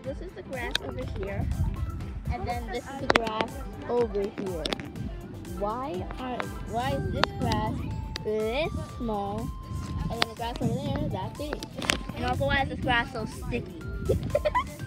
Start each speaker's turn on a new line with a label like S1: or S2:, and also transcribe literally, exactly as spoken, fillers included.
S1: this is the grass over here, and then this is the grass over here. Why are why is this grass this small, and then the grass over there that big? And also, why is this grass so sticky?